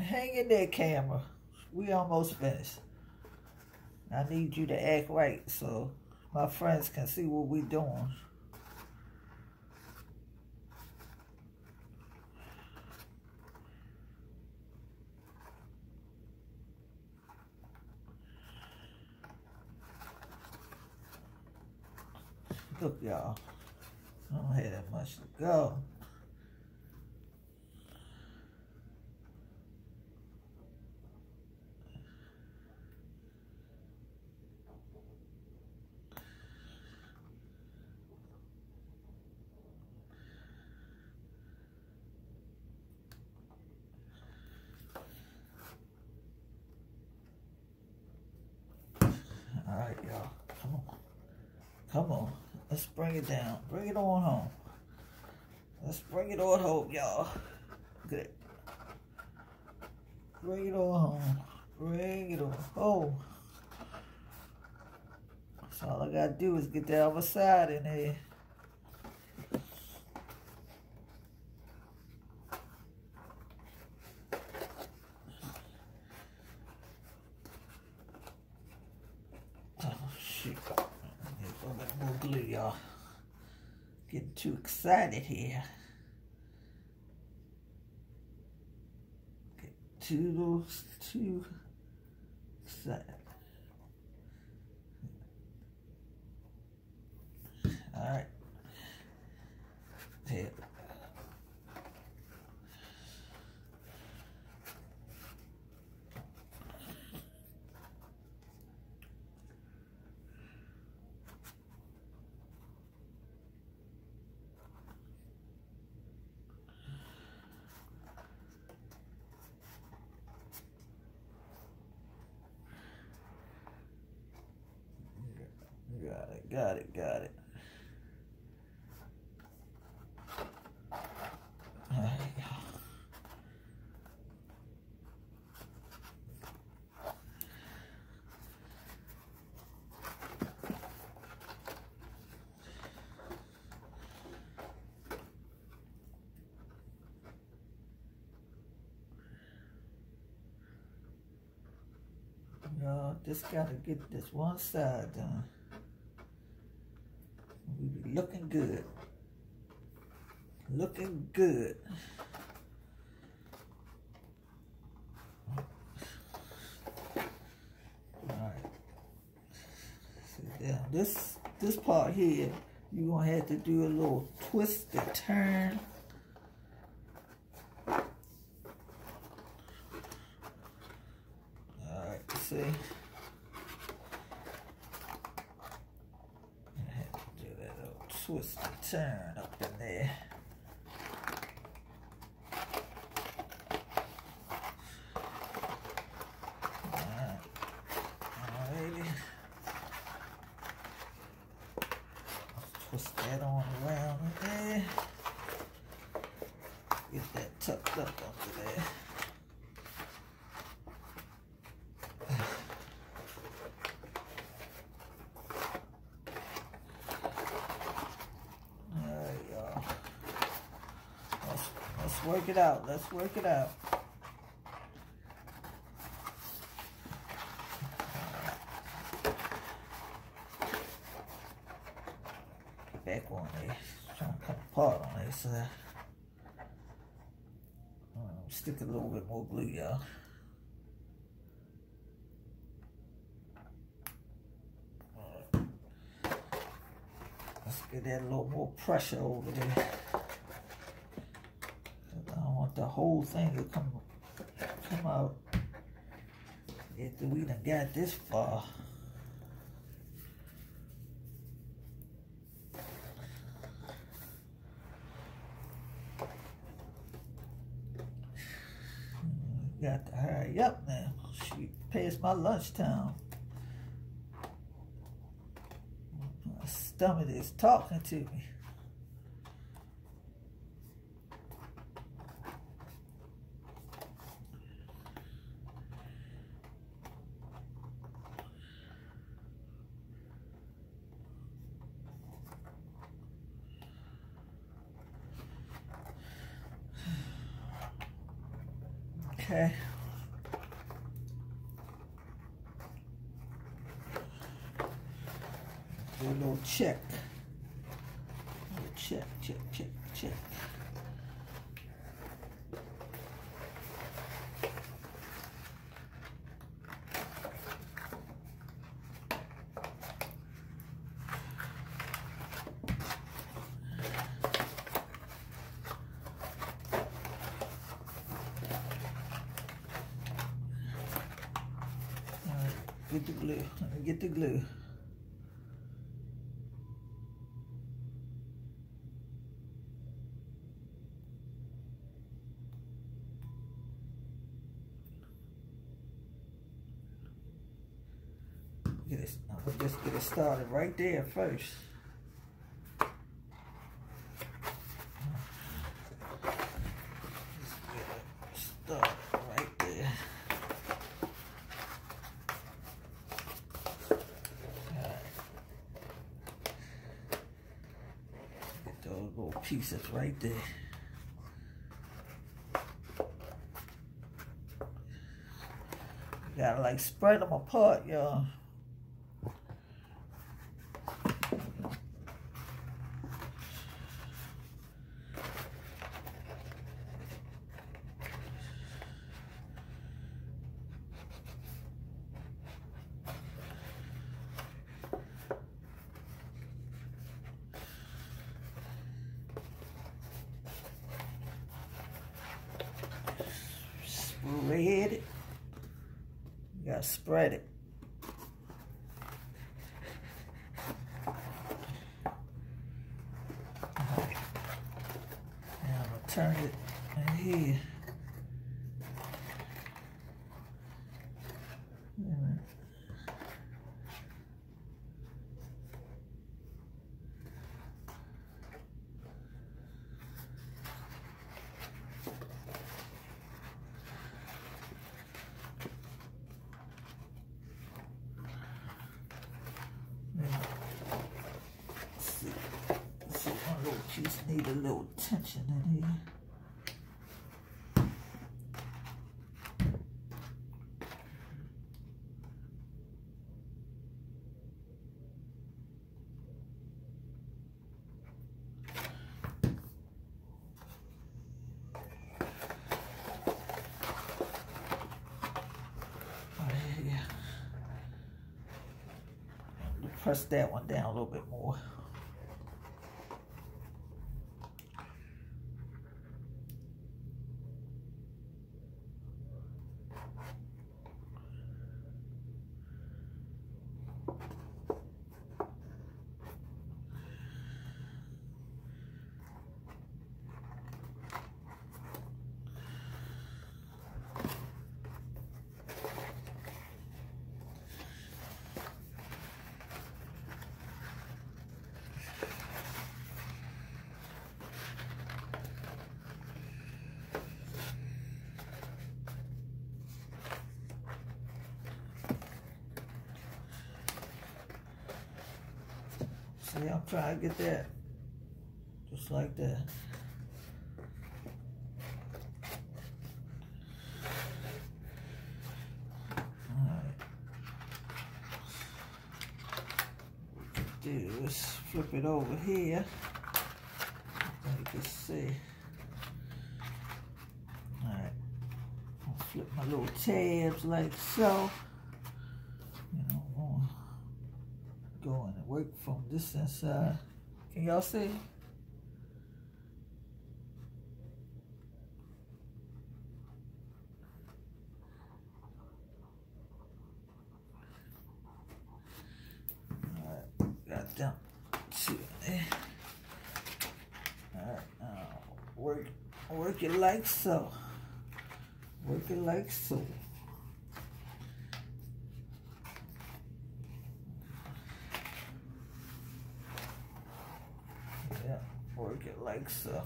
Hang in there, camera. We almost finished. I need you to act right so my friends can see what we're doing. Look, y'all. I don't have that much to go. All right, y'all. Come on. Come on. Let's bring it down. Bring it on home. Let's bring it on home, y'all. Good. Bring it on home. Bring it on home. So all I gotta do is get the other side in there. Oh, shoot. Need a little bit more glue, y'all. Getting too excited here. Get too excited. All right. Here. Got it. All right. Y'all just gotta get this one side done. We be looking good. Looking good. Alright. See down this part here, you're gonna have to do a little twist and turn. Alright, see. Twist and turn up in there. Alrighty. Twist that on around in there. Get that tucked up under there. Work it out. Let's work it out. Back on there. Trying to come apart on there, so stick a little bit more glue, y'all. Let's get that a little more pressure over there. The whole thing will come out after we done got this far. Got to hurry up now. Shoot, past my lunchtime. My stomach is talking to me. Okay. Do a little check. A little check, check, check, check. Get the glue. Let me get the glue. I'm gonna just get it started right there first. Just get it started right there. Get those little pieces right there. You gotta like spread them apart, y'all. Spread it. You gotta spread it. Right. Now I'm gonna turn it in here. Just need a little tension in here. Right here. Press that one down a little bit more. See, I'm trying to get that just like that. Alright. What we can do is flip it over here. You can see. Alright. I'll flip my little tabs like so. You know, go in and work from this inside. Can y'all see? Alright, got them two in there. Alright, now work it like so. Work it like so. Yeah, work it like so.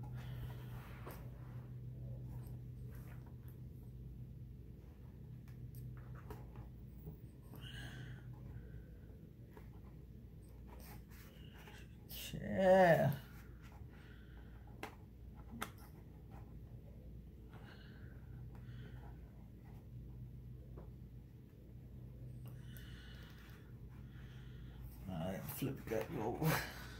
Yeah. flip it back over.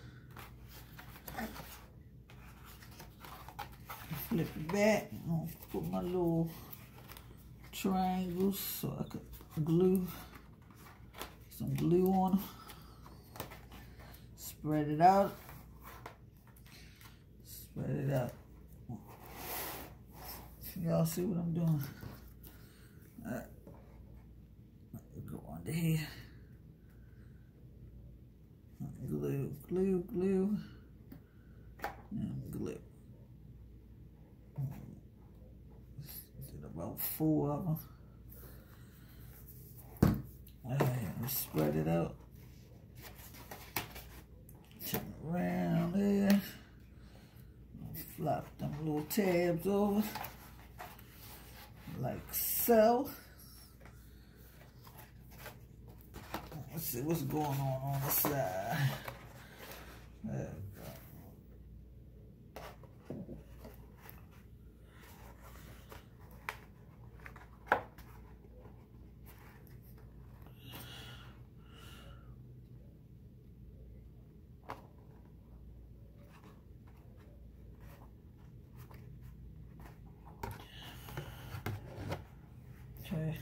Flip it back. I'm gonna put my little triangles so I could glue some glue on them. Spread it out. Spread it out. Y'all see what I'm doing? Alright. Go under here. Glue, glue, glue, and glue. Did about 4 of them. Alright, spread it out. Turn around there. Flop them little tabs over. Like so. Let's see what's going on the side. There we go. Okay.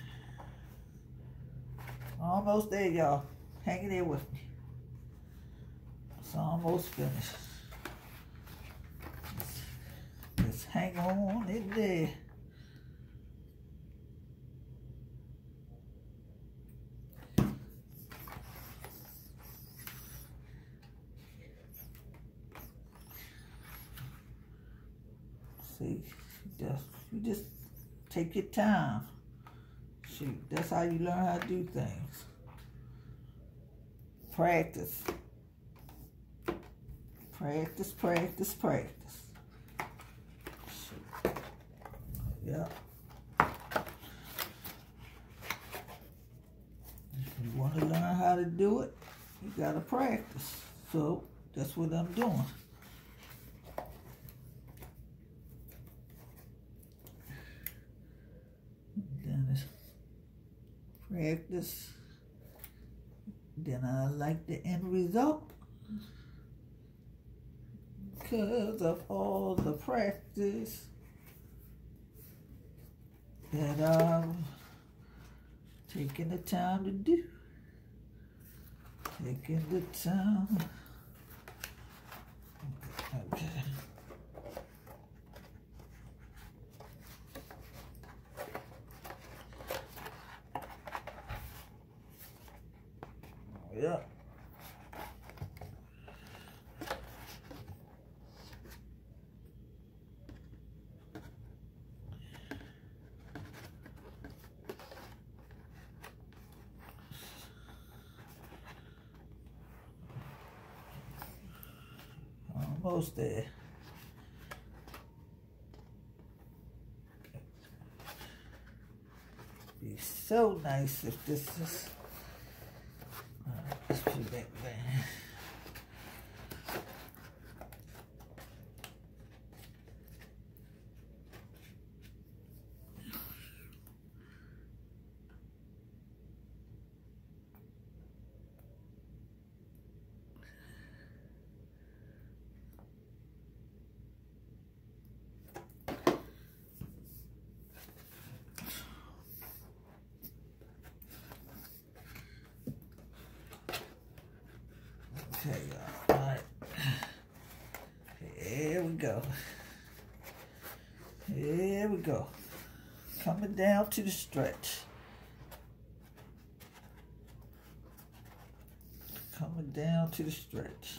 Almost there, y'all. Hang in there with me. It's almost finished. Just hang on in there. See, you just take your time. Shoot, that's how you learn how to do things. Practice. Practice, practice, practice. Shoot. Yeah. If you want to learn how to do it, you gotta practice. So that's what I'm doing. Then it's practice. Then I like the end result because of all the practice that I'm taking the time to do. Taking the time. Okay. Yeah. Almost there. Be so nice if this is. Let's put it back there. Okay, y'all. All right. Here we go. Here we go. Coming down to the stretch. Coming down to the stretch.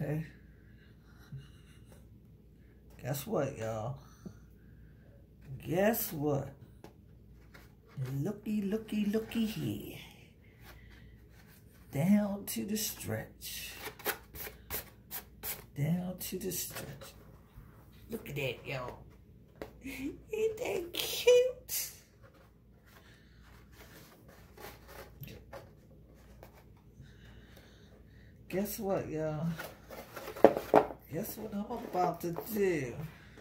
Okay. Guess what, y'all? Guess what? Looky, looky, looky here. Down to the stretch. Down to the stretch. Look at that, y'all. Ain't that cute? Guess what, y'all? Guess what I'm about to do?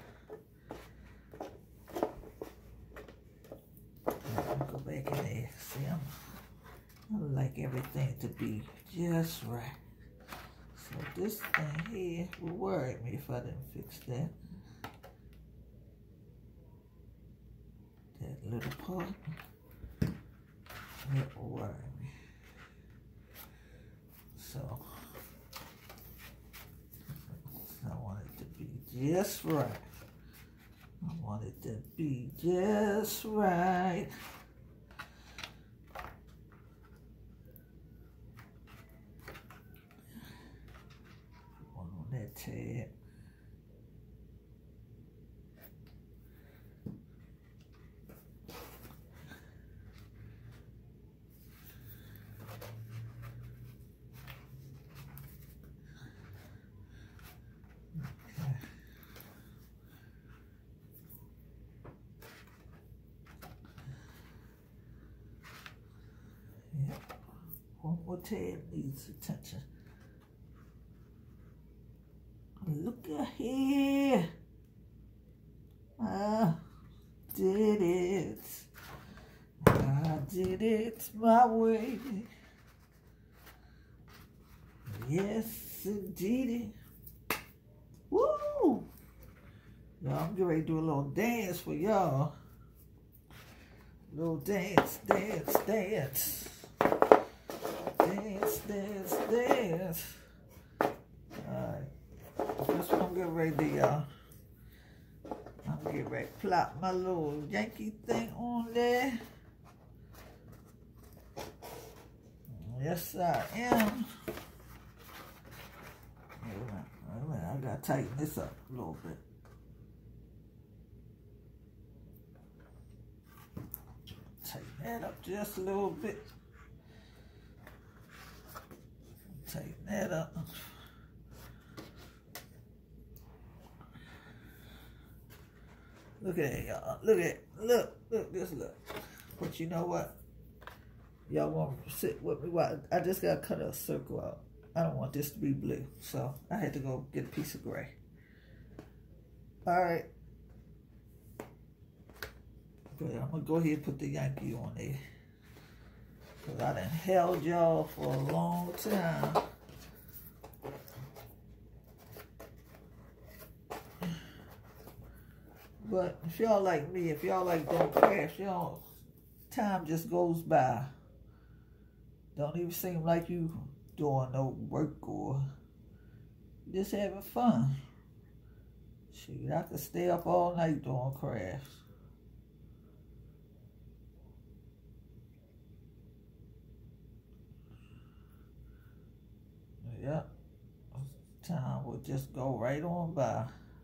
I'll go back in there. See, I like everything to be just right. So this thing here will worry me if I didn't fix that. That little part, it will worry me. So I want it to be just right. I want it to be just right. One on that tab. One more tab needs attention. Look at here. I did it. I did it my way. Yes, indeed. Woo! Y'all, I'm getting ready to do a little dance for y'all. Little dance, dance, dance. Dance, dance, dance. Alright. That's what I'm getting ready to do, y'all. I'm getting ready to plop my little Yankee thing on there. Yes, I am. Wait a minute. I gotta tighten this up a little bit. Tighten that up just a little bit. Tighten that up. Look at it, y'all. Look at it. Look, just look. But you know what? Y'all want to sit with me? Well, I just got to cut a circle out. I don't want this to be blue. So I had to go get a piece of gray. All right. Good. I'm going to go ahead and put the Yankee on there. Because I done held y'all for a long time. But if y'all like me, if y'all like don't crash, y'all, time just goes by. Don't even seem like you doing no work or just having fun. Shoot, I could stay up all night doing crafts. Yep. Time will just go right on by.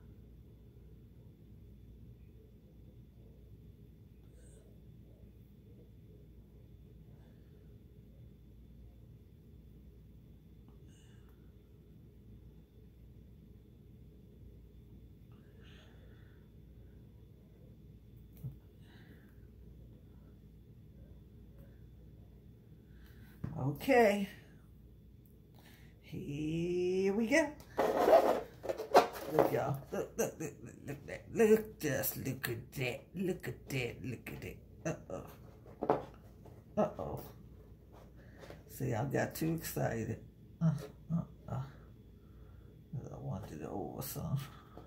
Okay. Here we go. Look, y'all. Look, just look at that. Look at that. Look at that. Uh-oh. Uh-oh. See, I got too excited. I wanted it over some.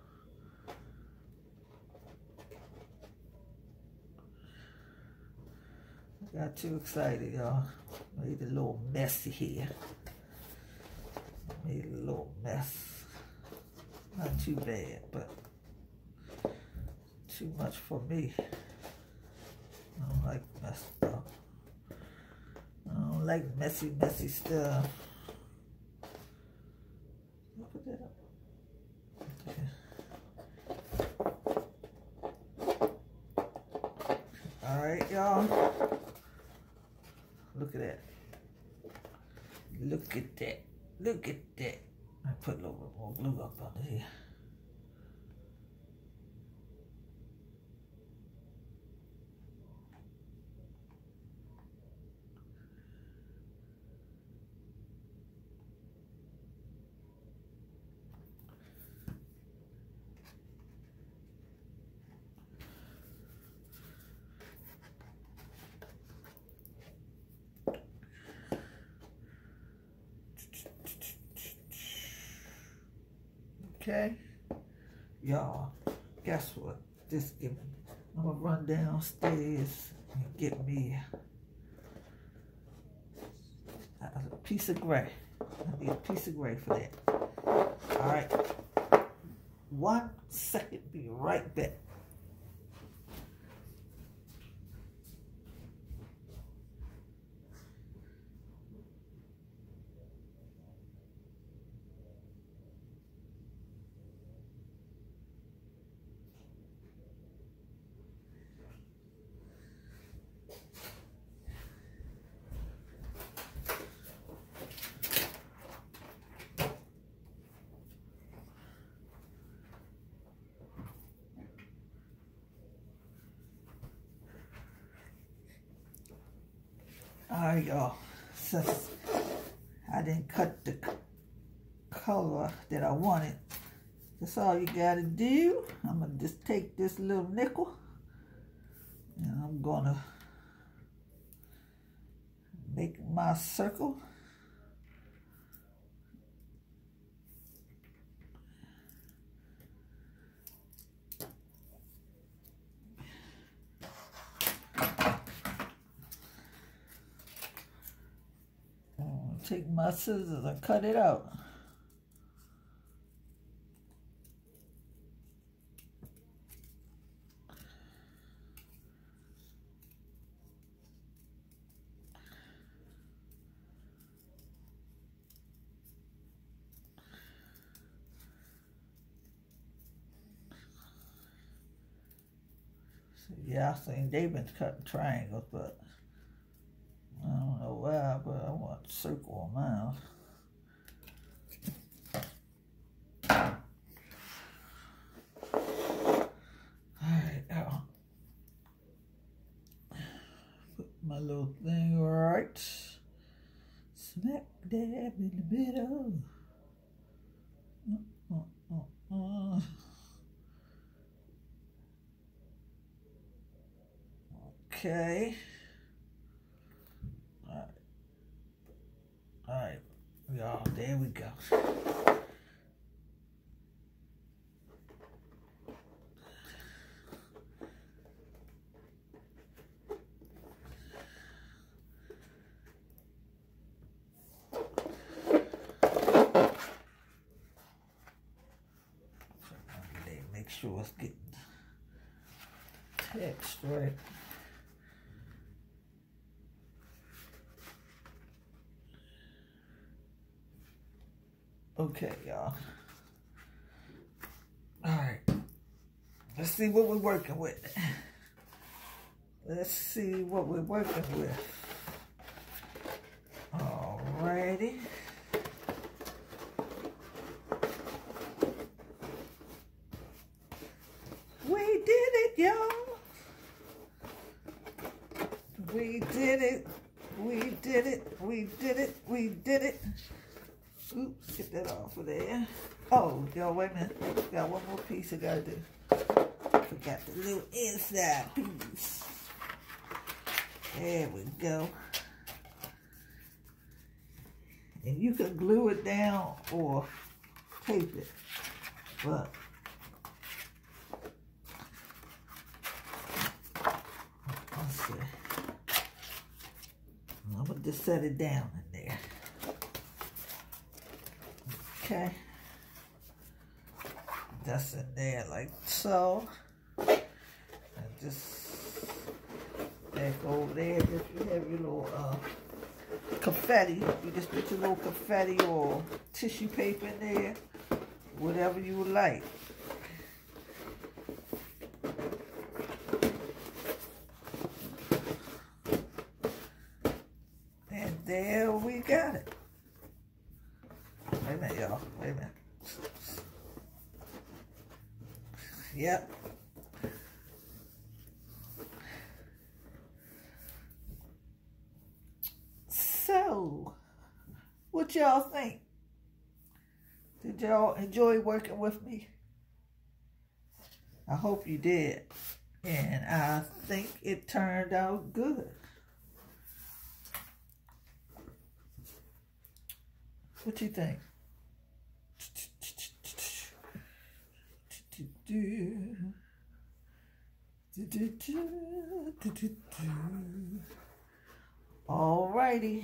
I got too excited, y'all. Made a little messy here. Made a little mess. Not too bad, but too much for me. I don't like messed up. I don't like messy stuff. But right, y'all. Look at that. Look at that. Look at that. I put a little bit more glue up under here. Okay, y'all, guess what? Just give me, I'm gonna run downstairs and get me a piece of gray. I need a piece of gray for that. All right, 1 second, be right back. All right, y'all, since I didn't cut the color that I wanted, that's all you gotta do. I'm gonna just take this little nickel and I'm gonna make my circle. Take my scissors and cut it out. So, yeah, I seen they've been cutting triangles, but I don't know why, but I want a circle on mine. Alright, now put my little thing right smack dab in the middle. Okay. Alright, y'all, there we go. Make sure it's getting text right. Okay, y'all. All right. Let's see what we're working with. Let's see what we're working with. Alrighty. We did it, y'all. We did it. We did it. We did it. We did it. Oops, get that off of there. Oh, y'all, wait a minute. Got one more piece I gotta do. Forgot the little inside piece. There we go. And you can glue it down or tape it. But let's see. I'm gonna just set it down in there. Okay, that's in there like so, and just back over there. If you have your little confetti, you just put your little confetti or tissue paper in there, whatever you would like. got it. Wait a minute, y'all. Wait a minute. Yep. So, what y'all think? Did y'all enjoy working with me? I hope you did. And I think it turned out good. What you think? Alrighty.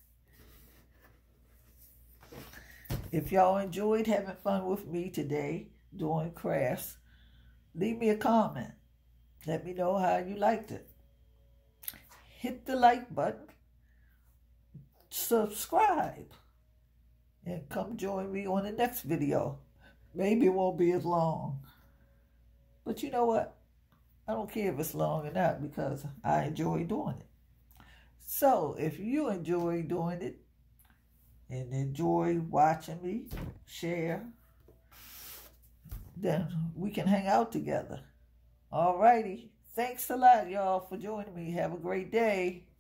If y'all enjoyed having fun with me today doing crafts, leave me a comment. Let me know how you liked it. Hit the like button. Subscribe. And come join me on the next video. Maybe it won't be as long. But you know what? I don't care if it's long or not because I enjoy doing it. So if you enjoy doing it and enjoy watching me share, then we can hang out together. Alrighty. Thanks a lot, y'all, for joining me. Have a great day.